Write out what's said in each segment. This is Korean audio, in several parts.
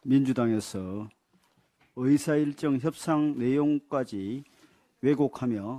민주당에서 의사일정 협상 내용까지 왜곡하며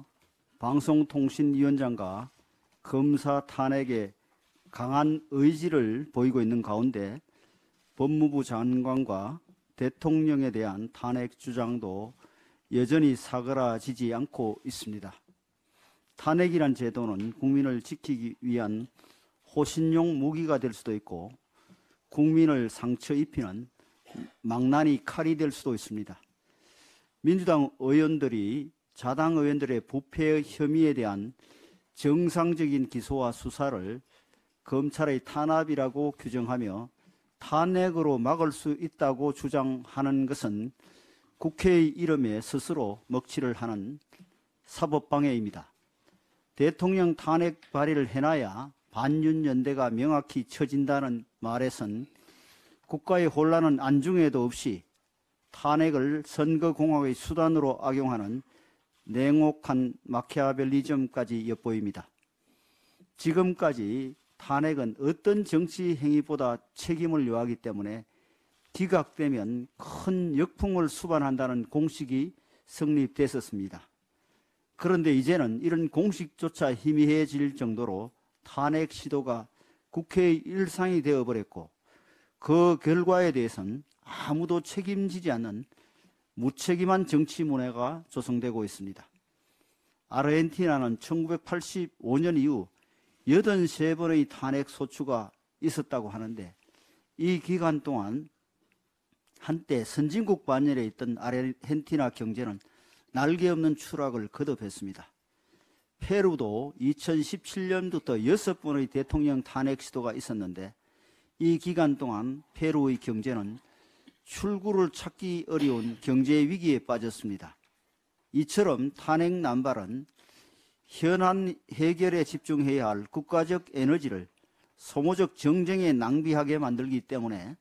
방송통신위원장과 검사 탄핵에 강한 의지를 보이고 있는 가운데 법무부 장관과 대통령에 대한 탄핵 주장도 여전히 사그라지지 않고 있습니다. 탄핵이란 제도는 국민을 지키기 위한 호신용 무기가 될 수도 있고 국민을 상처 입히는 망나니 칼이 될 수도 있습니다. 민주당 의원들이 자당 의원들의 부패 혐의에 대한 정상적인 기소와 수사를 검찰의 탄압이라고 규정하며 탄핵으로 막을 수 있다고 주장하는 것은 국회의 이름에 스스로 먹칠을 하는 사법방해입니다. 대통령 탄핵 발의를 해놔야 반윤연대가 명확히 처진다는 말에선 국가의 혼란은 안중에도 없이 탄핵을 선거공학의 수단으로 악용하는 냉혹한 마키아벨리즘까지 엿보입니다. 지금까지 탄핵은 어떤 정치 행위보다 책임을 요하기 때문에 기각되면 큰 역풍을 수반한다는 공식이 성립됐었습니다. 그런데 이제는 이런 공식조차 희미해질 정도로 탄핵 시도가 국회의 일상이 되어버렸고 그 결과에 대해서는 아무도 책임지지 않는 무책임한 정치 문화가 조성되고 있습니다. 아르헨티나는 1985년 이후 83번의 탄핵 소추가 있었다고 하는데 이 기간 동안 한때 선진국 반열에 있던 아르헨티나 경제는 날개 없는 추락을 거듭했습니다. 페루도 2017년부터 6번의 대통령 탄핵 시도가 있었는데 이 기간 동안 페루의 경제는 출구를 찾기 어려운 경제 위기에 빠졌습니다. 이처럼 탄핵 남발은 현안 해결에 집중해야 할 국가적 에너지를 소모적 정쟁에 낭비하게 만들기 때문에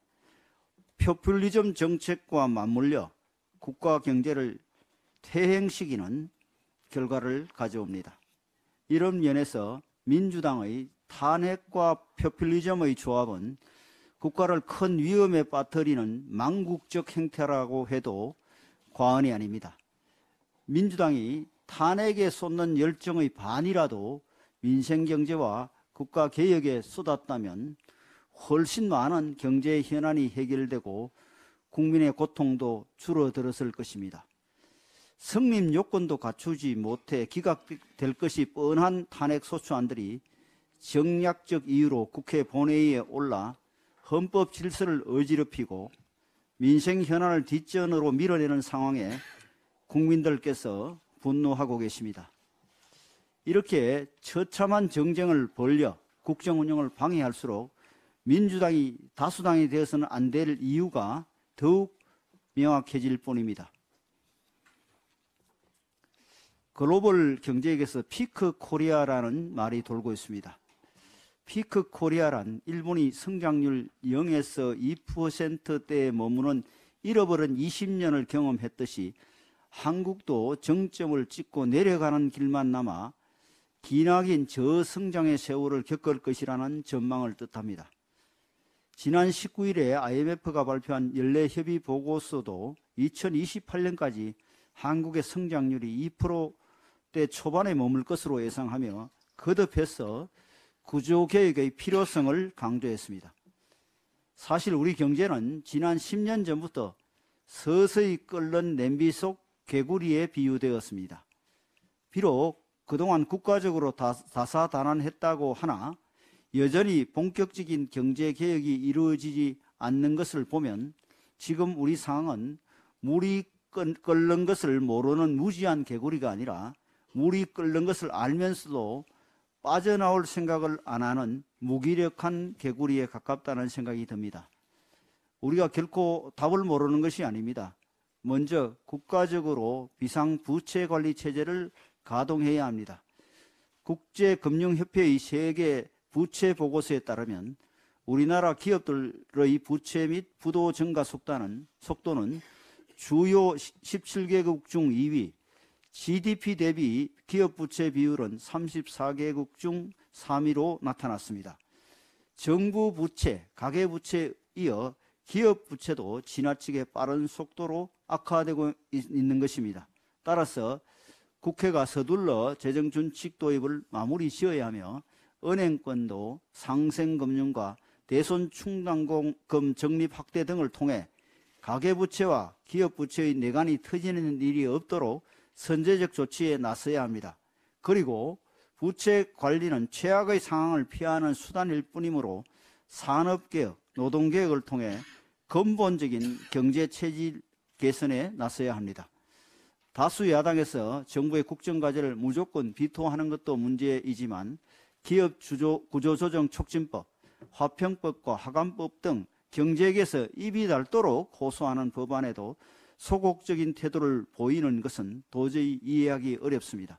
포퓰리즘 정책과 맞물려 국가 경제를 퇴행시키는 결과를 가져옵니다. 이런 면에서 민주당의 탄핵과 포퓰리즘의 조합은 국가를 큰 위험에 빠뜨리는 망국적 행태라고 해도 과언이 아닙니다. 민주당이 탄핵에 쏟는 열정의 반이라도 민생경제와 국가개혁에 쏟았다면 훨씬 많은 경제 현안이 해결되고 국민의 고통도 줄어들었을 것입니다. 성립 요건도 갖추지 못해 기각될 것이 뻔한 탄핵 소추안들이 정략적 이유로 국회 본회의에 올라 헌법 질서를 어지럽히고 민생 현안을 뒷전으로 밀어내는 상황에 국민들께서 분노하고 계십니다. 이렇게 처참한 정쟁을 벌여 국정 운영을 방해할수록 민주당이 다수당이 되어서는 안 될 이유가 더욱 명확해질 뿐입니다. 글로벌 경제에서 피크 코리아라는 말이 돌고 있습니다. 피크 코리아란 일본이 성장률 0에서 2%대에 머무는 잃어버린 20년을 경험했듯이 한국도 정점을 찍고 내려가는 길만 남아 기나긴 저성장의 세월을 겪을 것이라는 전망을 뜻합니다. 지난 19일에 IMF가 발표한 연례협의 보고서도 2028년까지 한국의 성장률이 2%대 초반에 머물 것으로 예상하며 거듭해서 구조개혁의 필요성을 강조했습니다. 사실 우리 경제는 지난 10년 전부터 서서히 끓는 냄비 속 개구리에 비유되었습니다. 비록 그동안 국가적으로 다사다난했다고 하나 여전히 본격적인 경제개혁이 이루어지지 않는 것을 보면 지금 우리 상황은 물이 끓는 것을 모르는 무지한 개구리가 아니라 물이 끓는 것을 알면서도 빠져나올 생각을 안 하는 무기력한 개구리에 가깝다는 생각이 듭니다. 우리가 결코 답을 모르는 것이 아닙니다. 먼저 국가적으로 비상부채관리 체제를 가동해야 합니다. 국제금융협회의 세계 부채 보고서에 따르면 우리나라 기업들의 부채 및 부도 증가 속도는 주요 17개국 중 2위, GDP 대비 기업 부채 비율은 34개국 중 3위로 나타났습니다. 정부 부채, 가계 부채에 이어 기업 부채도 지나치게 빠른 속도로 악화되고 있는 것입니다. 따라서 국회가 서둘러 재정준칙 도입을 마무리 지어야 하며 은행권도 상생금융과 대손충당금 적립 확대 등을 통해 가계부채와 기업부채의 내관이 터지는 일이 없도록 선제적 조치에 나서야 합니다. 그리고 부채 관리는 최악의 상황을 피하는 수단일 뿐이므로 산업개혁, 노동개혁을 통해 근본적인 경제체질 개선에 나서야 합니다. 다수 야당에서 정부의 국정과제를 무조건 비토하는 것도 문제이지만 기업 구조조정 촉진법, 화평법과 하관법 등 경제계에서 입이 닳도록 호소하는 법안에도 소극적인 태도를 보이는 것은 도저히 이해하기 어렵습니다.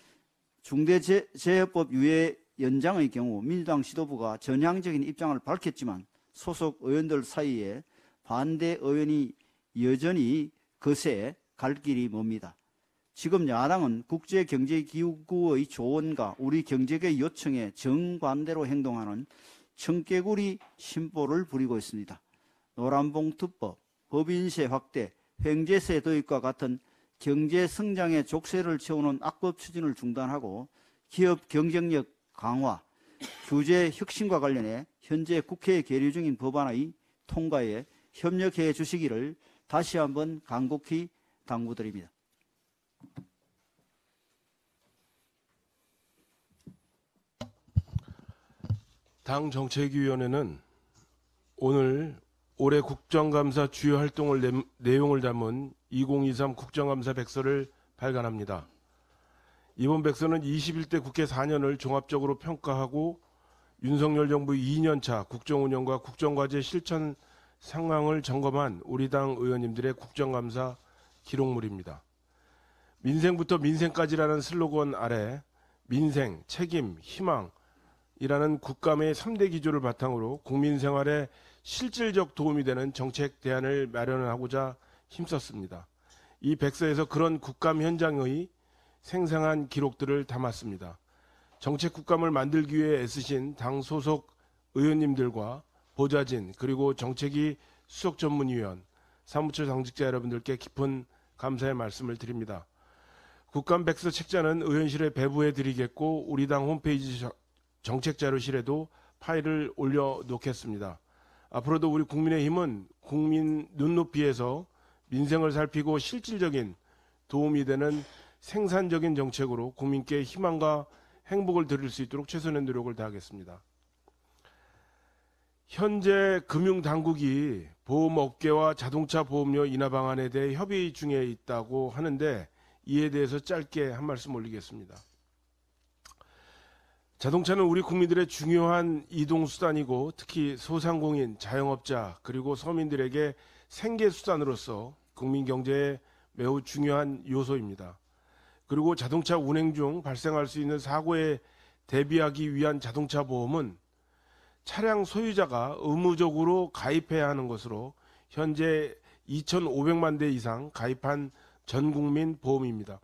중대재해법 유예 연장의 경우 민주당 지도부가 전향적인 입장을 밝혔지만 소속 의원들 사이에 반대 의원이 여전히 거세 갈 길이 멉니다. 지금 야당은 국제경제기구의 조언과 우리 경제계 요청에 정반대로 행동하는 청개구리 심보를 부리고 있습니다. 노란봉투법, 법인세 확대, 횡재세 도입과 같은 경제 성장의 족쇄를 채우는 악법 추진을 중단하고 기업 경쟁력 강화, 규제 혁신과 관련해 현재 국회에 계류 중인 법안의 통과에 협력해 주시기를 다시 한번 간곡히 당부드립니다. 당정책위원회는 오늘 올해 국정감사 주요 활동을 내용을 담은 2023 국정감사 백서를 발간합니다. 이번 백서는 21대 국회 4년을 종합적으로 평가하고 윤석열 정부 2년차 국정운영과 국정과제 실천 상황을 점검한 우리 당 의원님들의 국정감사 기록물입니다. 민생부터 민생까지라는 슬로건 아래 민생, 책임, 희망이라는 국감의 3대 기조를 바탕으로 국민 생활에 실질적 도움이 되는 정책 대안을 마련하고자 힘썼습니다. 이 백서에서 그런 국감 현장의 생생한 기록들을 담았습니다. 정책 국감을 만들기 위해 애쓰신 당 소속 의원님들과 보좌진 그리고 정책위 수석 전문위원, 사무처 당직자 여러분들께 깊은 감사의 말씀을 드립니다. 국감 백서 책자는 의원실에 배부해 드리겠고 우리 당 홈페이지 정책자료실에도 파일을 올려놓겠습니다. 앞으로도 우리 국민의힘은 국민 눈높이에서 민생을 살피고 실질적인 도움이 되는 생산적인 정책으로 국민께 희망과 행복을 드릴 수 있도록 최선의 노력을 다하겠습니다. 현재 금융당국이 보험업계와 자동차 보험료 인하 방안에 대해 협의 중에 있다고 하는데 이에 대해서 짧게 한 말씀 올리겠습니다. 자동차는 우리 국민들의 중요한 이동수단이고 특히 소상공인, 자영업자 그리고 서민들에게 생계수단으로서 국민경제에 매우 중요한 요소입니다. 그리고 자동차 운행 중 발생할 수 있는 사고에 대비하기 위한 자동차 보험은 차량 소유자가 의무적으로 가입해야 하는 것으로 현재 2,500만 대 이상 가입한 전국민 보험입니다.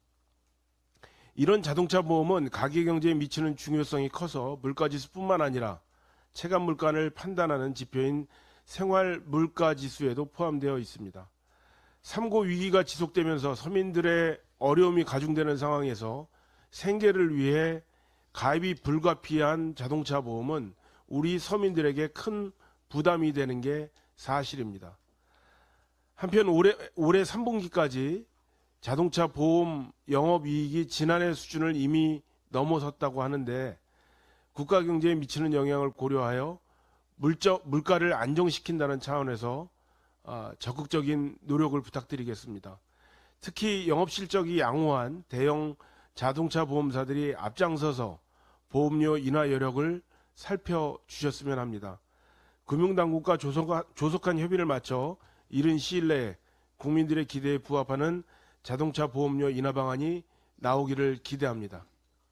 이런 자동차 보험은 가계경제에 미치는 중요성이 커서 물가지수뿐만 아니라 체감 물가를 판단하는 지표인 생활물가지수에도 포함되어 있습니다. 삼고 위기가 지속되면서 서민들의 어려움이 가중되는 상황에서 생계를 위해 가입이 불가피한 자동차 보험은 우리 서민들에게 큰 부담이 되는 게 사실입니다. 한편 올해 3분기까지 자동차 보험 영업이익이 지난해 수준을 이미 넘어섰다고 하는데 국가 경제에 미치는 영향을 고려하여 물가를 안정시킨다는 차원에서 적극적인 노력을 부탁드리겠습니다. 특히 영업실적이 양호한 대형 자동차 보험사들이 앞장서서 보험료 인하 여력을 살펴주셨으면 합니다. 금융당국과 조속한 협의를 마쳐 이른 시일 내에 국민들의 기대에 부합하는 자동차 보험료 인하 방안이 나오기를 기대합니다.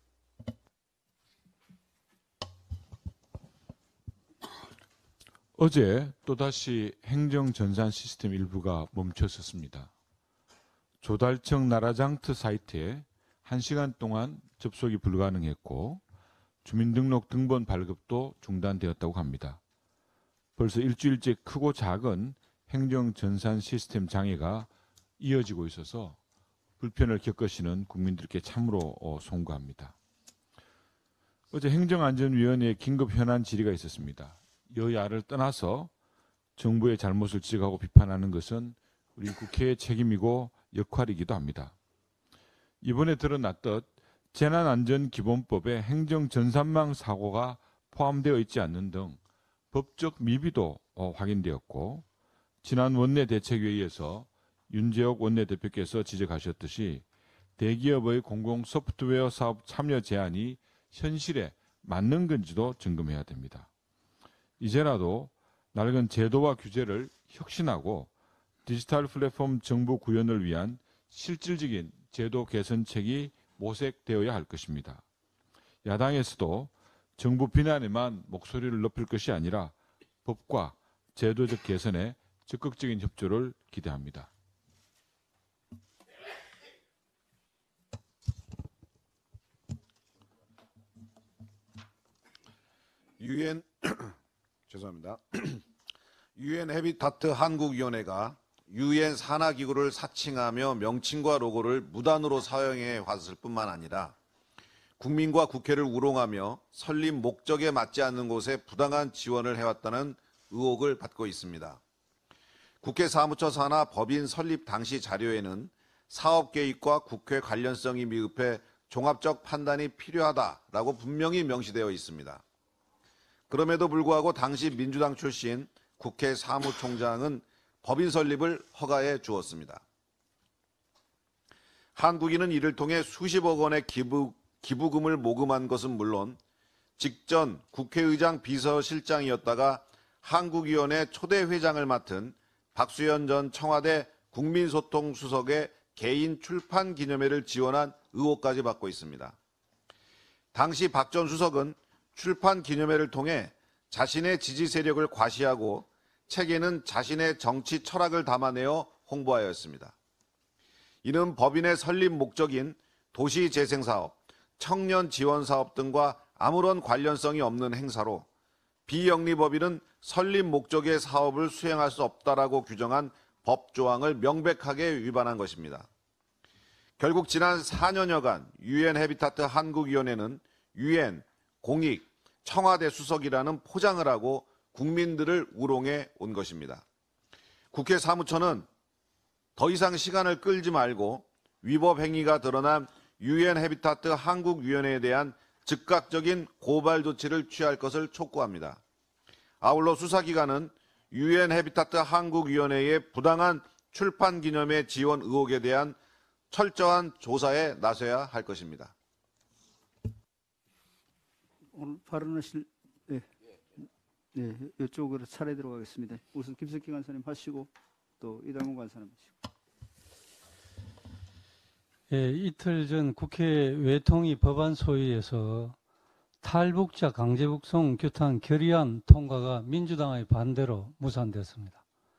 어제 또다시 행정전산 시스템 일부가 멈췄었습니다. 조달청 나라장터 사이트에 1시간 동안 접속이 불가능했고 주민등록 등본 발급도 중단되었다고 합니다. 벌써 일주일째 크고 작은 행정 전산 시스템 장애가 이어지고 있어서 불편을 겪으시는 국민들께 참으로 송구합니다. 어제 행정안전위원회 긴급 현안 질의가 있었습니다. 여야를 떠나서 정부의 잘못을 지적하고 비판하는 것은 우리 국회의 책임이고 역할이기도 합니다. 이번에 드러났듯 재난안전기본법에 행정전산망 사고가 포함되어 있지 않는 등 법적 미비도 확인되었고, 지난 원내대책회의에서 윤재옥 원내대표께서 지적하셨듯이 대기업의 공공 소프트웨어 사업 참여 제한이 현실에 맞는 건지도 점검해야 됩니다. 이제라도 낡은 제도와 규제를 혁신하고 디지털 플랫폼 정보 구현을 위한 실질적인 제도 개선책이 모색되어야 할 것입니다. 야당에서도 정부 비난에만 목소리를 높일 것이 아니라 법과 제도적 개선에 적극적인 협조를 기대합니다. 죄송합니다. 유엔 해비타트 한국위원회가 유엔 산하기구를 사칭하며 명칭과 로고를 무단으로 사용해 왔을 뿐만 아니라 국민과 국회를 우롱하며 설립 목적에 맞지 않는 곳에 부당한 지원을 해왔다는 의혹을 받고 있습니다. 국회 사무처 산하 법인 설립 당시 자료에는 사업 계획과 국회 관련성이 미흡해 종합적 판단이 필요하다라고 분명히 명시되어 있습니다. 그럼에도 불구하고 당시 민주당 출신 국회 사무총장은 법인 설립을 허가해 주었습니다. 한국인은 이를 통해 수십억 원의 기부금을 모금한 것은 물론 직전 국회의장 비서실장이었다가 한국위원회 초대 회장을 맡은 박수현 전 청와대 국민소통수석의 개인 출판 기념회를 지원한 의혹까지 받고 있습니다. 당시 박 전 수석은 출판 기념회를 통해 자신의 지지 세력을 과시하고 책에는 자신의 정치 철학을 담아내어 홍보하였습니다. 이는 법인의 설립 목적인 도시재생사업, 청년 지원사업 등과 아무런 관련성이 없는 행사로 비영리법인은 설립 목적의 사업을 수행할 수 없다라고 규정한 법조항을 명백하게 위반한 것입니다. 결국 지난 4년여간 유엔 해비타트 한국위원회는 유엔, 공익, 청와대 수석이라는 포장을 하고 국민들을 우롱해 온 것입니다. 국회 사무처는 더 이상 시간을 끌지 말고 위법 행위가 드러난 유엔 해비타트 한국위원회에 대한 즉각적인 고발 조치를 취할 것을 촉구합니다. 아울러 수사기관은 유엔 해비타트 한국위원회의 부당한 출판 기념회 지원 의혹에 대한 철저한 조사에 나서야 할 것입니다. 오늘 발언하실 네, 이쪽으로 차례 들어가겠습니다. 우선 김석희 간사님 하시고 또 이달문 간사님 하시고. 예, 이틀 전 국회 외통위 법안 소위에서 탈북자 강제북송 규탄 결의안 통과가 민주당의 반대로 무산됐습니다.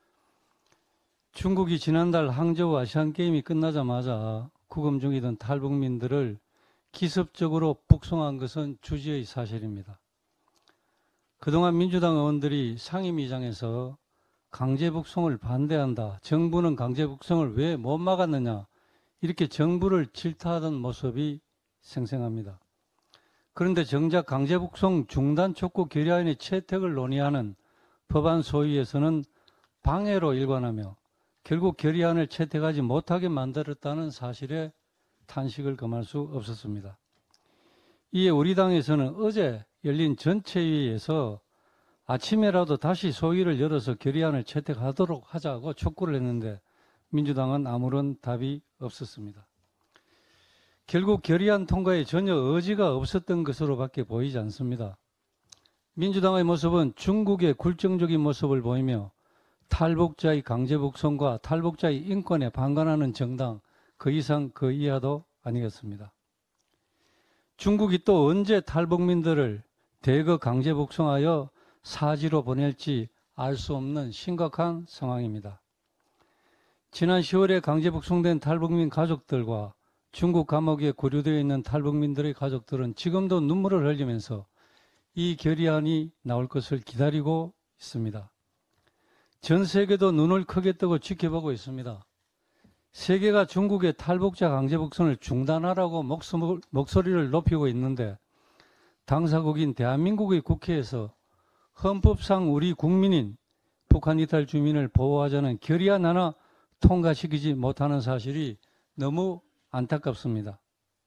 중국이 지난달 항저우 아시안게임이 끝나자마자 구금 중이던 탈북민들을 기습적으로 북송한 것은 주지의 사실입니다. 그동안 민주당 의원들이 상임위장에서 강제북송을 반대한다, 정부는 강제북송을 왜 못 막았느냐, 이렇게 정부를 질타하던 모습이 생생합니다. 그런데 정작 강제북송 중단 촉구 결의안의 채택을 논의하는 법안 소위에서는 방해로 일관하며 결국 결의안을 채택하지 못하게 만들었다는 사실에 탄식을 금할 수 없었습니다. 이에 우리 당에서는 어제 열린 전체회의에서 아침에라도 다시 소위를 열어서 결의안을 채택하도록 하자고 촉구를 했는데 민주당은 아무런 답이 없었습니다. 결국 결의안 통과에 전혀 의지가 없었던 것으로밖에 보이지 않습니다. 민주당의 모습은 중국의 굴종적인 모습을 보이며 탈북자의 강제북송과 탈북자의 인권에 반관하는 정당, 그 이상 그 이하도 아니겠습니다. 중국이 또 언제 탈북민들을 대거 강제북송하여 사지로 보낼지 알 수 없는 심각한 상황입니다. 지난 10월에 강제북송된 탈북민 가족들과 중국 감옥에 고류되어 있는 탈북민들의 가족들은 지금도 눈물을 흘리면서 이 결의안이 나올 것을 기다리고 있습니다. 전 세계도 눈을 크게 뜨고 지켜보고 있습니다. 세계가 중국의 탈북자 강제 북송을 중단하라고 목소리를 높이고 있는데 당사국인 대한민국의 국회에서 헌법상 우리 국민인 북한 이탈 주민을 보호하자는 결의안 하나 통과시키지 못하는 사실이 너무 안타깝습니다.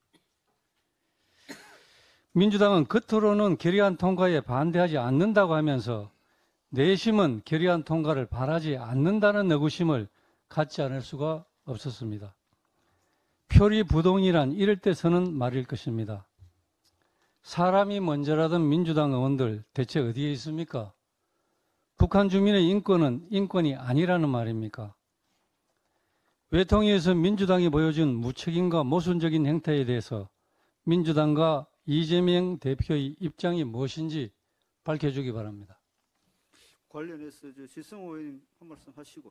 민주당은 겉으로는 결의안 통과에 반대하지 않는다고 하면서 내심은 결의안 통과를 바라지 않는다는 의구심을 갖지 않을 수가 없었습니다. 표리부동이란 이럴 때 서는 말일 것입니다. 사람이 먼저라던 민주당 의원들 대체 어디에 있습니까? 북한 주민의 인권은 인권이 아니라는 말입니까? 외통위에서 민주당이 보여준 무책임과 모순적인 행태에 대해서 민주당과 이재명 대표의 입장이 무엇인지 밝혀주기 바랍니다. 관련해서 지성호 의원님 한 말씀 하시고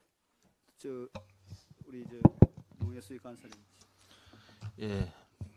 우리 노예수의 간사님. 예,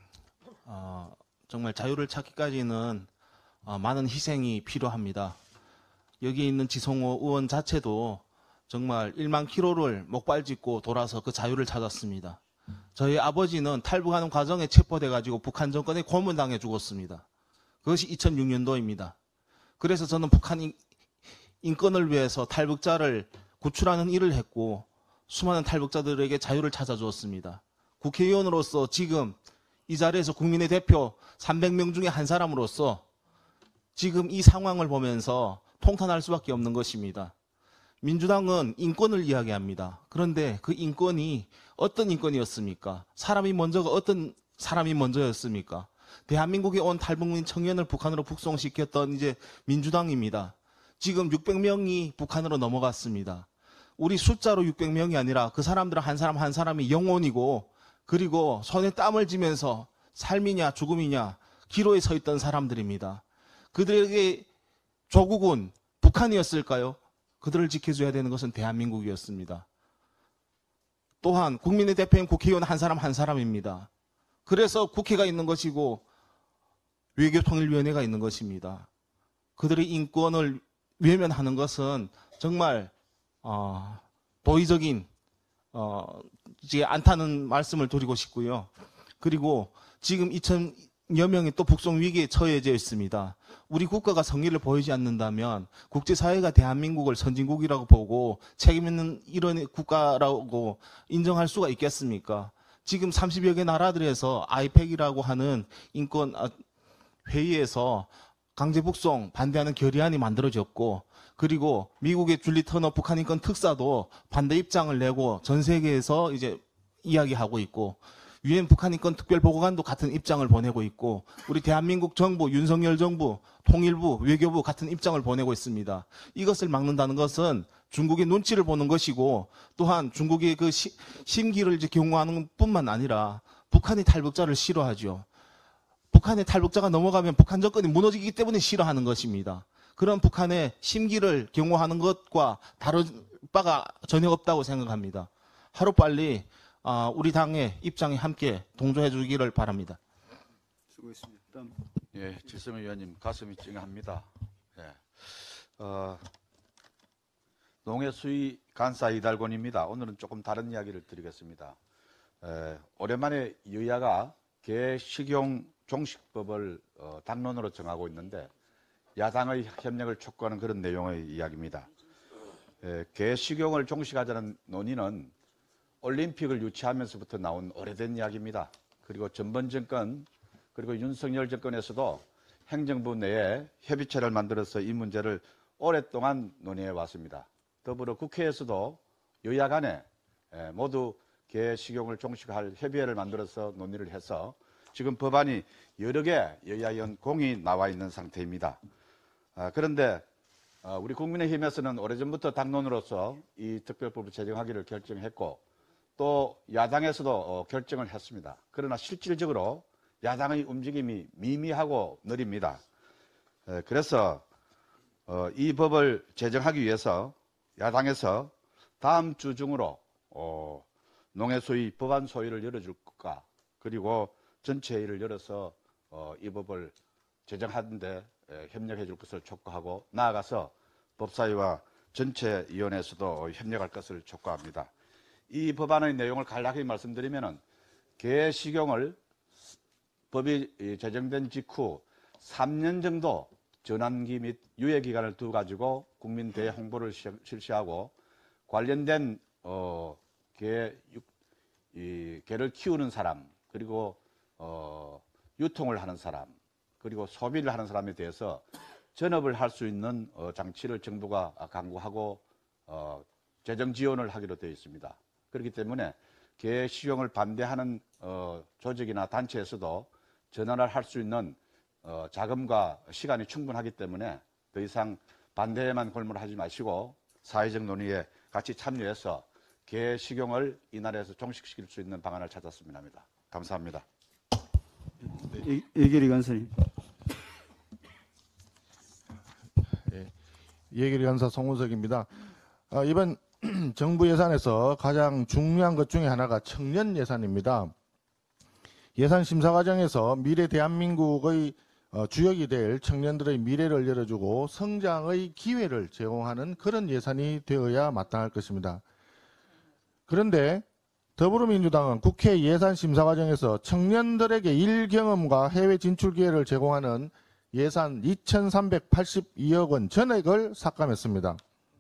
정말 자유를 찾기까지는 많은 희생이 필요합니다. 여기 있는 지성호 의원 자체도 정말 1만 킬로를 목발짓고 돌아서 그 자유를 찾았습니다. 저희 아버지는 탈북하는 과정에 체포돼가지고 북한 정권에 고문당해 죽었습니다. 그것이 2006년도입니다. 그래서 저는 북한 인권을 위해서 탈북자를 구출하는 일을 했고 수많은 탈북자들에게 자유를 찾아주었습니다. 국회의원으로서 지금 이 자리에서 국민의 대표 300명 중에 한 사람으로서 지금 이 상황을 보면서 통탄할 수밖에 없는 것입니다. 민주당은 인권을 이야기합니다. 그런데 그 인권이 어떤 인권이었습니까? 사람이 먼저가 어떤 사람이 먼저였습니까? 대한민국에 온 탈북민 청년을 북한으로 북송시켰던 이제 민주당입니다. 지금 600명이 북한으로 넘어갔습니다. 우리 숫자로 600명이 아니라 그 사람들은 한 사람 한 사람이 영혼이고 그리고 손에 땀을 쥐면서 삶이냐 죽음이냐 기로에 서 있던 사람들입니다. 그들에게 조국은 북한이었을까요? 그들을 지켜줘야 되는 것은 대한민국이었습니다. 또한 국민의 대표인 국회의원 한 사람 한 사람입니다. 그래서 국회가 있는 것이고 외교통일위원회가 있는 것입니다. 그들의 인권을 외면하는 것은 정말 도의적인 않다는 말씀을 드리고 싶고요. 그리고 지금 2,000여 명이 또 북송 위기에 처해져 있습니다. 우리 국가가 성의를 보이지 않는다면 국제사회가 대한민국을 선진국이라고 보고 책임 있는 이런 국가라고 인정할 수가 있겠습니까? 지금 30여 개 나라들에서 아이팩이라고 하는 인권 회의에서 강제 북송 반대하는 결의안이 만들어졌고 그리고 미국의 줄리 터너 북한 인권 특사도 반대 입장을 내고 전 세계에서 이제 이야기하고 있고 유엔 북한 인권 특별보고관도 같은 입장을 보내고 있고 우리 대한민국 정부, 윤석열 정부, 통일부, 외교부 같은 입장을 보내고 있습니다. 이것을 막는다는 것은 중국의 눈치를 보는 것이고 또한 중국의 그 심기를 이제 경고하는 뿐만 아니라 북한이 탈북자를 싫어하죠. 북한의 탈북자가 넘어가면 북한 정권이 무너지기 때문에 싫어하는 것입니다. 그런 북한의 심기를 경고하는 것과 다른 바가 전혀 없다고 생각합니다. 하루빨리 우리 당의 입장에 함께 동조해 주기를 바랍니다. 수고했습니다. 다음. 예, 지성호 의원님 가슴이 찡합니다. 예. 농해수의 간사 이달곤입니다. 오늘은 조금 다른 이야기를 드리겠습니다. 오랜만에 여야가 개식용 종식법을 당론으로 정하고 있는데 야당의 협력을 촉구하는 그런 내용의 이야기입니다. 개식용을 종식하자는 논의는 올림픽을 유치하면서부터 나온 오래된 이야기입니다. 그리고 전번 정권 그리고 윤석열 정권에서도 행정부 내에 협의체를 만들어서 이 문제를 오랫동안 논의해 왔습니다. 더불어 국회에서도 여야 간에 모두 개식용을 종식할 협의회를 만들어서 논의를 해서 지금 법안이 여러 개 여야 연공이 나와 있는 상태입니다. 그런데 우리 국민의힘에서는 오래전부터 당론으로서 이 특별법을 제정하기를 결정했고 또 야당에서도 결정을 했습니다. 그러나 실질적으로 야당의 움직임이 미미하고 느립니다. 그래서 이 법을 제정하기 위해서 야당에서 다음 주 중으로 농해소위 법안 소위를 열어줄 것과 그리고 전체 회의를 열어서 이 법을 제정하는 데 협력해 줄 것을 촉구하고 나아가서 법사위와 전체 위원회에서도 협력할 것을 촉구합니다. 이 법안의 내용을 간략히 말씀드리면은 개식용을 법이 제정된 직후 3년 정도 전환기 및 유예 기간을 두 가지고 국민 대홍보를 실시하고 관련된 개를 키우는 사람, 그리고 유통을 하는 사람, 그리고 소비를 하는 사람에 대해서 전업을 할 수 있는 장치를 정부가 강구하고 재정 지원을 하기로 되어 있습니다. 그렇기 때문에 개 식용을 반대하는 조직이나 단체에서도 전환을 할 수 있는 자금과 시간이 충분하기 때문에 더 이상 반대에만 골몰하지 마시고 사회적 논의에 같이 참여해서 개 식용을 이 나라에서 종식시킬 수 있는 방안을 찾았으면 합니다. 감사합니다. 예결위 간사님. 예결위 간사 송은석입니다. 이번 정부 예산에서 가장 중요한 것 중에 하나가 청년 예산입니다. 예산 심사 과정에서 미래 대한민국의 주역이 될 청년들의 미래를 열어주고 성장의 기회를 제공하는 그런 예산이 되어야 마땅할 것입니다. 그런데 더불어민주당은 국회 예산 심사 과정에서 청년들에게 일 경험과 해외 진출 기회를 제공하는 예산 2,382억 원 전액을 삭감했습니다.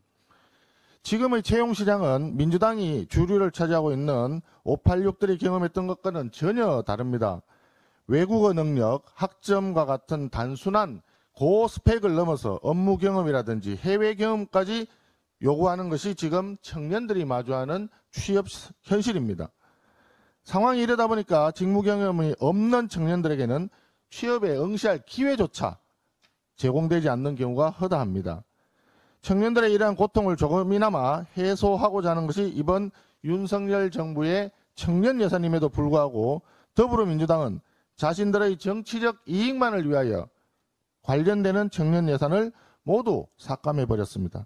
지금의 채용 시장은 민주당이 주류를 차지하고 있는 586들이 경험했던 것과는 전혀 다릅니다. 외국어 능력, 학점과 같은 단순한 고스펙을 넘어서 업무 경험이라든지 해외 경험까지 요구하는 것이 지금 청년들이 마주하는 취업 현실입니다. 상황이 이러다 보니까 직무 경험이 없는 청년들에게는 취업에 응시할 기회조차 제공되지 않는 경우가 허다합니다. 청년들의 이러한 고통을 조금이나마 해소하고자 하는 것이 이번 윤석열 정부의 청년 예산임에도 불구하고 더불어민주당은 자신들의 정치적 이익만을 위하여 관련되는 청년 예산을 모두 삭감해버렸습니다.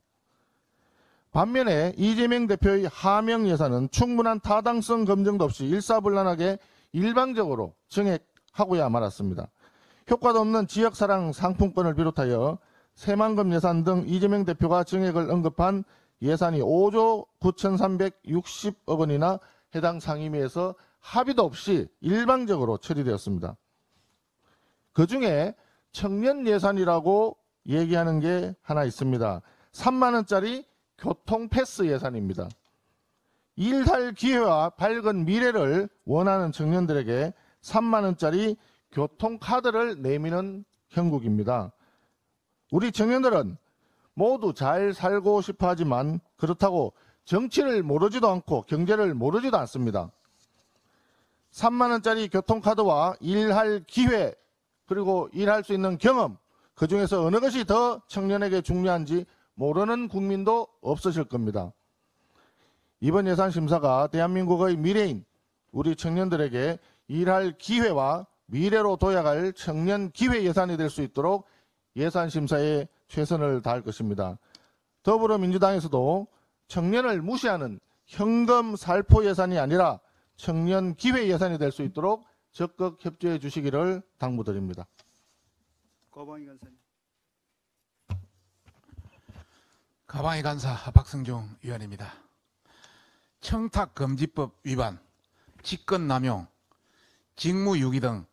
반면에 이재명 대표의 하명 예산은 충분한 타당성 검증도 없이 일사불란하게 일방적으로 증액하고야 말았습니다. 효과도 없는 지역사랑 상품권을 비롯하여 새만금 예산 등 이재명 대표가 증액을 언급한 예산이 5조 9,360억 원이나 해당 상임위에서 합의도 없이 일방적으로 처리되었습니다. 그중에 청년 예산이라고 얘기하는 게 하나 있습니다. 3만 원짜리 교통패스 예산입니다. 일할 기회와 밝은 미래를 원하는 청년들에게 3만 원짜리 교통카드를 내미는 형국입니다. 우리 청년들은 모두 잘 살고 싶어 하지만 그렇다고 정치를 모르지도 않고 경제를 모르지도 않습니다. 3만 원짜리 교통카드와 일할 기회 그리고 일할 수 있는 경험, 그중에서 어느 것이 더 청년에게 중요한지 모르는 국민도 없으실 겁니다. 이번 예산 심사가 대한민국의 미래인 우리 청년들에게 일할 기회와 미래로 도약할 청년 기회 예산이 될 수 있도록 예산 심사에 최선을 다할 것입니다. 더불어민주당에서도 청년을 무시하는 현금 살포 예산이 아니라 청년 기회 예산이 될 수 있도록 적극 협조해 주시기를 당부드립니다. 고방희 간사님. 가방위 간사 박성종 위원입니다. 청탁금지법 위반, 직권남용, 직무유기 등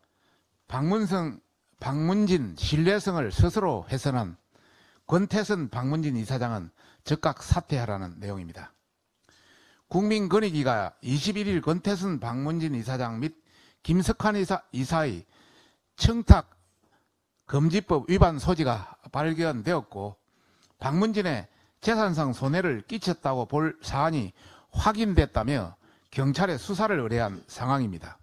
방문진 신뢰성을 스스로 훼손한 권태선 방문진 이사장은 즉각 사퇴하라는 내용입니다. 국민권익위가 21일 권태선 방문진 이사장 및 김석환 이사의 청탁금지법 위반 소지가 발견되었고 방문진의 재산상 손해를 끼쳤다고 볼 사안이 확인됐다며 경찰에 수사를 의뢰한 상황입니다.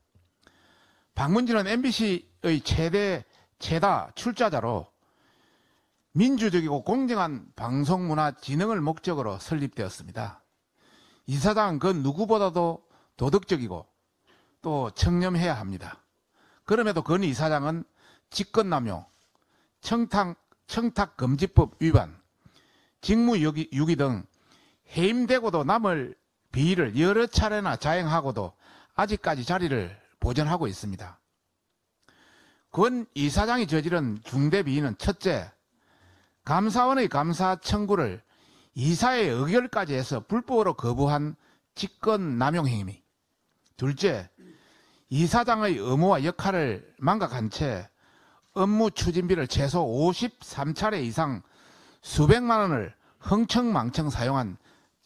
방문진은 MBC의 최다 출자자로 민주적이고 공정한 방송문화 진흥을 목적으로 설립되었습니다. 이사장은 그 누구보다도 도덕적이고 또 청렴해야 합니다. 그럼에도 권 이사장은 직권남용, 청탁금지법 위반, 직무유기 등 해임되고도 남을 비위를 여러 차례나 자행하고도 아직까지 자리를 보존하고 있습니다. 권 이사장이 저지른 중대 비위는 첫째, 감사원의 감사 청구를 이사의 의결까지 해서 불법으로 거부한 직권 남용 행위. 둘째, 이사장의 의무와 역할을 망각한 채 업무 추진비를 최소 53차례 이상 수백만 원을 흥청망청 사용한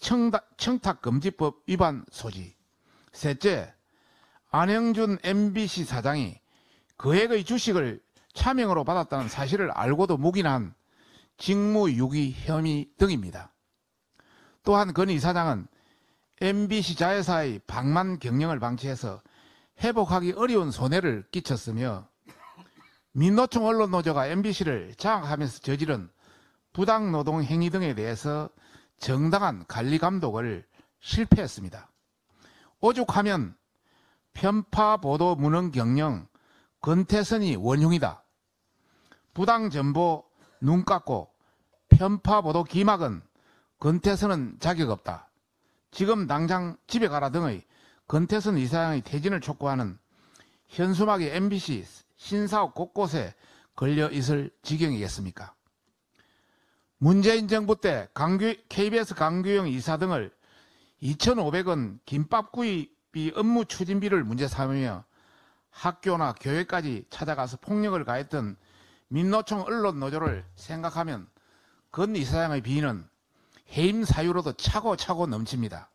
청탁금지법 위반 소지. 셋째, 안영준 MBC 사장이 거액의 주식을 차명으로 받았다는 사실을 알고도 묵인한 직무유기 혐의 등입니다. 또한 건 이사장은 MBC 자회사의 방만 경영을 방치해서 회복하기 어려운 손해를 끼쳤으며 민노총 언론노조가 MBC를 장악하면서 저지른 부당노동 행위 등에 대해서 정당한 관리 감독을 실패했습니다. 오죽하면 편파보도 무능 경영 권태선이 원흉이다. 부당정보 눈 깎고 편파보도 기막은 권태선은 자격 없다. 지금 당장 집에 가라 등의 권태선 이사장의 퇴진을 촉구하는 현수막이 MBC 신사옥 곳곳에 걸려 있을 지경이겠습니까? 문재인 정부 때 KBS 강규영 이사 등을 2,500원 김밥 구입비 업무 추진비를 문제 삼으며 학교나 교회까지 찾아가서 폭력을 가했던 민노총 언론노조를 생각하면 건 이사장의 비위는 해임 사유로도 차고 넘칩니다.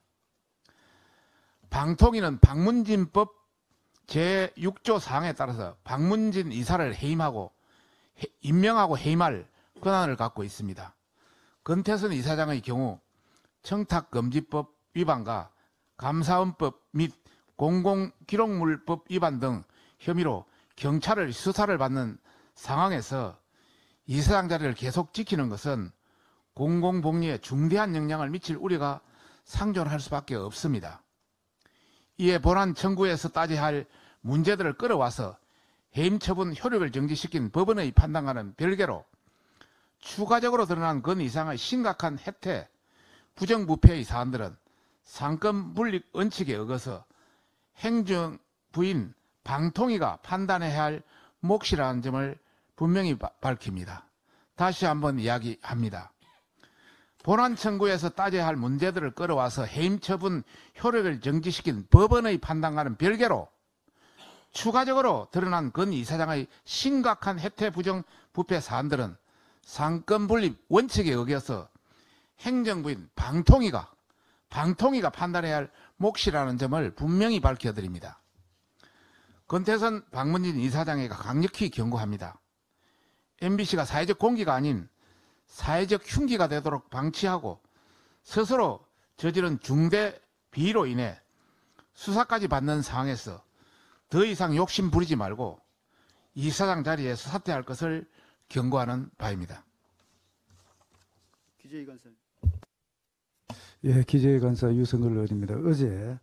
방통위는 박문진법 제6조 사항에 따라서 박문진 이사를 임명하고 해임할 권한을 갖고 있습니다. 권태선 이사장의 경우 청탁금지법 위반과 감사원법 및 공공기록물법 위반 등 혐의로 경찰을 수사를 받는 상황에서 이사장 자리를 계속 지키는 것은 공공복리에 중대한 영향을 미칠 우려가 상존할 수밖에 없습니다. 이에 본안 청구에서 따져야 할 문제들을 끌어와서 해임 처분 효력을 정지시킨 법원의 판단과는 별개로 추가적으로 드러난 건 이상의 심각한 혜택, 부정부패의 사안들은 상권 분립 원칙에 어겨서 행정부인 방통위가 판단해야 할 몫이라는 점을 분명히 밝힙니다. 다시 한번 이야기합니다. 본안 청구에서 따져야 할 문제들을 끌어와서 해임 처분 효력을 정지시킨 법원의 판단과는 별개로 추가적으로 드러난 건 이사장의 심각한 혜택 부정 부패 사안들은 상권 분립 원칙에 어겨서 행정부인 방통위가 판단해야 할 몫이라는 점을 분명히 밝혀드립니다. 권태선 박문진 이사장에게 강력히 경고합니다. MBC가 사회적 공기가 아닌 사회적 흉기가 되도록 방치하고 스스로 저지른 중대 비위로 인해 수사까지 받는 상황에서 더 이상 욕심 부리지 말고 이사장 자리에서 사퇴할 것을 경고하는 바입니다. 기재위 간사. 예, 기재위 간사 유성걸 의원입니다. 어제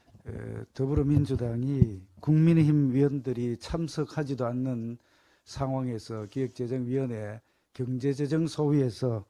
더불어민주당이 국민의힘 위원들이 참석하지도 않는 상황에서 기획재정위원회 경제재정소위에서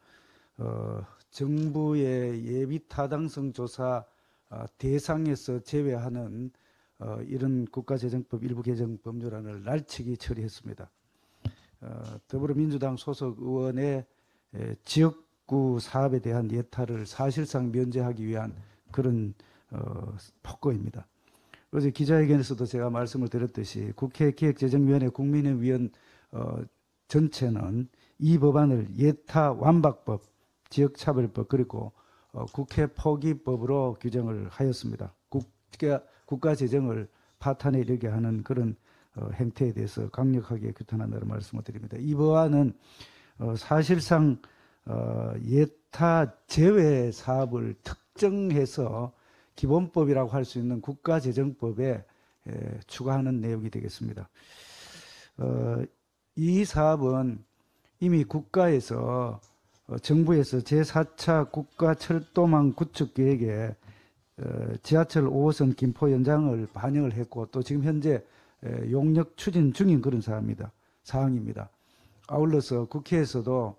정부의 예비타당성 조사 대상에서 제외하는 이런 국가재정법 일부 개정 법률안을 날치기 처리했습니다. 더불어민주당 소속 의원의 지역구 사업에 대한 예타를 사실상 면제하기 위한 그런 폭거입니다. 어제 기자회견에서도 제가 말씀을 드렸듯이 국회 기획재정위원회 국민의힘 위원 전체는 이 법안을 예타 완박법, 지역차별법 그리고 국회 포기법으로 규정을 하였습니다. 국가재정을 파탄에 이르게 하는 그런 행태에 대해서 강력하게 규탄한다는 말씀을 드립니다. 이 법안은 사실상 예타 제외 사업을 특정해서 기본법이라고 할 수 있는 국가재정법에 추가하는 내용이 되겠습니다. 이 사업은 이미 국가에서 정부에서 제4차 국가철도망 구축 계획에 지하철 5호선 김포 연장을 반영을 했고 또 지금 현재 용역 추진 중인 그런 사항입니다. 아울러서 국회에서도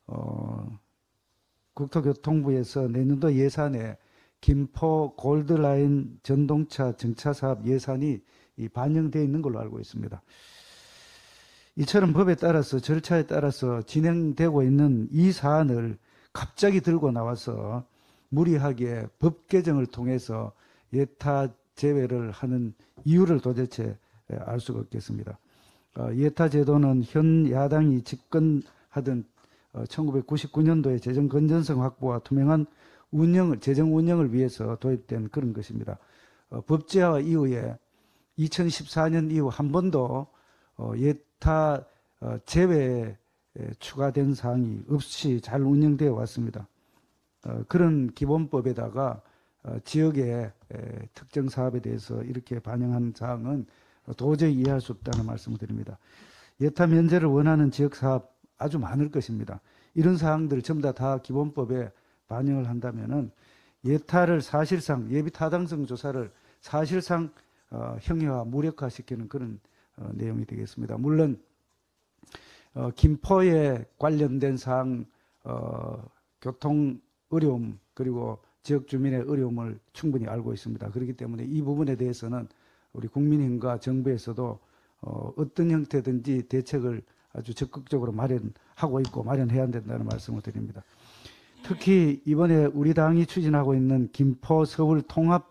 국토교통부에서 내년도 예산에 김포 골드라인 전동차 정차 사업 예산이 반영되어 있는 걸로 알고 있습니다. 이처럼 법에 따라서 절차에 따라서 진행되고 있는 이 사안을 갑자기 들고 나와서 무리하게 법 개정을 통해서 예타 제외를 하는 이유를 도대체 알 수가 없겠습니다. 예타 제도는 현 야당이 집권하던 1999년도에 재정 건전성 확보와 투명한 재정 운영을 위해서 도입된 그런 것입니다. 법제화 이후에 2014년 이후 한 번도 예타 제외에 추가된 사항이 없이 잘 운영되어 왔습니다. 그런 기본법에다가 지역의 특정 사업에 대해서 이렇게 반영한 사항은 도저히 이해할 수 없다는 말씀을 드립니다. 예타 면제를 원하는 지역 사업 아주 많을 것입니다. 이런 사항들 전부 다 기본법에 반영을 한다면은 예타를 사실상 예비 타당성 조사를 사실상 형해화, 무력화시키는 그런 내용이 되겠습니다. 물론 김포에 관련된 사항, 교통 어려움 그리고 지역 주민의 어려움을 충분히 알고 있습니다. 그렇기 때문에 이 부분에 대해서는 우리 국민힘과 정부에서도 어떤 형태든지 대책을 아주 적극적으로 마련하고 있고 마련해야 된다는 말씀을 드립니다. 특히 이번에 우리 당이 추진하고 있는 김포 서울 통합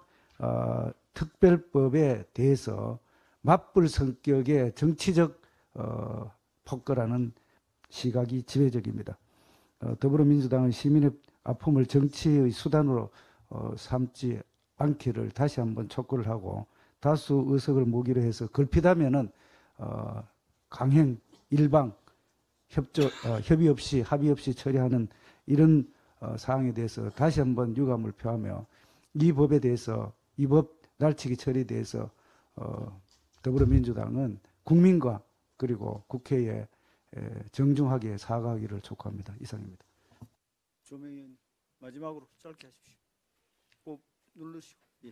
특별법에 대해서 맞불 성격의 정치적 폭거라는 시각이 지배적입니다. 더불어민주당은 시민의 아픔을 정치의 수단으로 삼지 않기를 다시 한번 촉구를 하고 다수 의석을 모기로 해서 걸핏하면은 강행 일방 협의 없이 합의 없이 처리하는 이런 사항에 대해서 다시 한번 유감을 표하며 이 법에 대해서 이 법 날치기 처리에 대해서 더불어민주당은 국민과 그리고 국회에 정중하게 사과하기를 촉구합니다. 이상입니다. 조명현 마지막으로 짧게 하십시오. 꼭 누르시고. 예.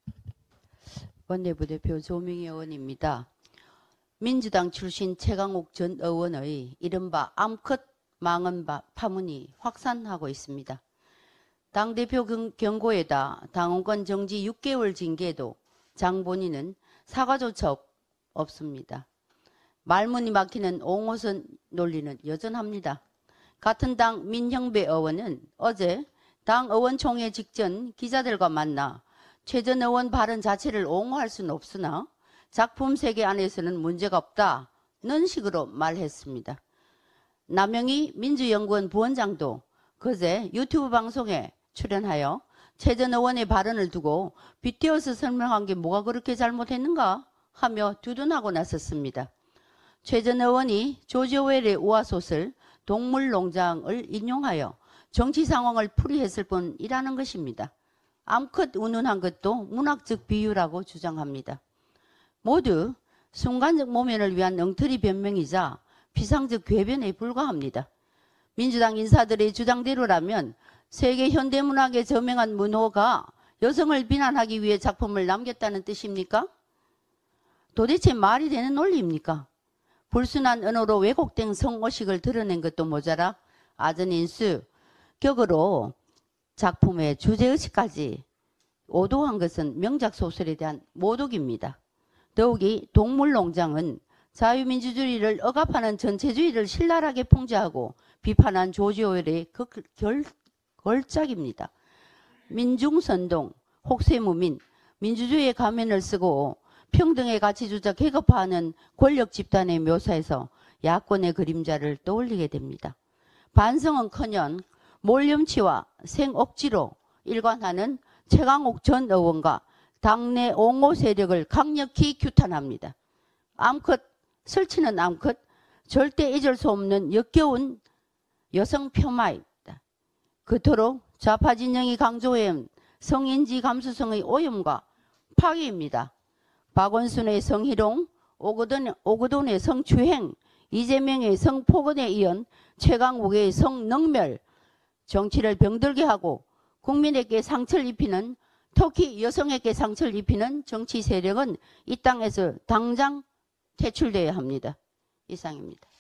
원내부대표 조명희 의원입니다. 민주당 출신 최강욱 전 의원의 이른바 암컷 망언 파문이 확산하고 있습니다. 당대표 경고에다 당원권 정지 6개월 징계도 장 본인은 사과조차 없습니다. 말문이 막히는 옹호선 논리는 여전합니다. 같은 당 민형배 의원은 어제 당 의원총회 직전 기자들과 만나 최 전 의원 발언 자체를 옹호할 수는 없으나 작품 세계 안에서는 문제가 없다는 식으로 말했습니다. 남영희 민주연구원 부원장도 그제 유튜브 방송에 출연하여 최 전 의원의 발언을 두고 빗대어서 설명한 게 뭐가 그렇게 잘못했는가 하며 두둔하고 나섰습니다. 최 전 의원이 조지 오웰의 우화소설 동물농장을 인용하여 정치 상황을 풀이했을 뿐이라는 것입니다. 암컷 운운한 것도 문학적 비유라고 주장합니다. 모두 순간적 모면을 위한 엉터리 변명이자 피상적 궤변에 불과합니다. 민주당 인사들의 주장대로라면 세계 현대문학에 저명한 문호가 여성을 비난하기 위해 작품을 남겼다는 뜻입니까? 도대체 말이 되는 논리입니까? 불순한 언어로 왜곡된 성오식을 드러낸 것도 모자라 아전인수 격으로 작품의 주제의식까지 오도한 것은 명작 소설에 대한 모독입니다. 더욱이 동물농장은 자유민주주의를 억압하는 전체주의를 신랄하게 풍자하고 비판한 조지 오웰의 걸작입니다. 민중선동, 혹세무민, 민주주의의 가면을 쓰고 평등의 가치 주자 계급화하는 권력 집단의 묘사에서 야권의 그림자를 떠올리게 됩니다. 반성은커녕 몰염치와 생억지로 일관하는 최강욱 전 의원과 당내 옹호 세력을 강력히 규탄합니다. 암컷, 설치는 암컷, 절대 잊을 수 없는 역겨운 여성 폄하입니다. 그토록 좌파 진영이 강조해온 성인지 감수성의 오염과 파괴입니다. 박원순의 성희롱, 오거돈의 성추행, 이재명의 성폭언에 이은 최강욱의 성능멸, 정치를 병들게 하고 국민에게 상처를 입히는, 특히 여성에게 상처를 입히는 정치 세력은 이 땅에서 당장 퇴출되어야 합니다. 이상입니다.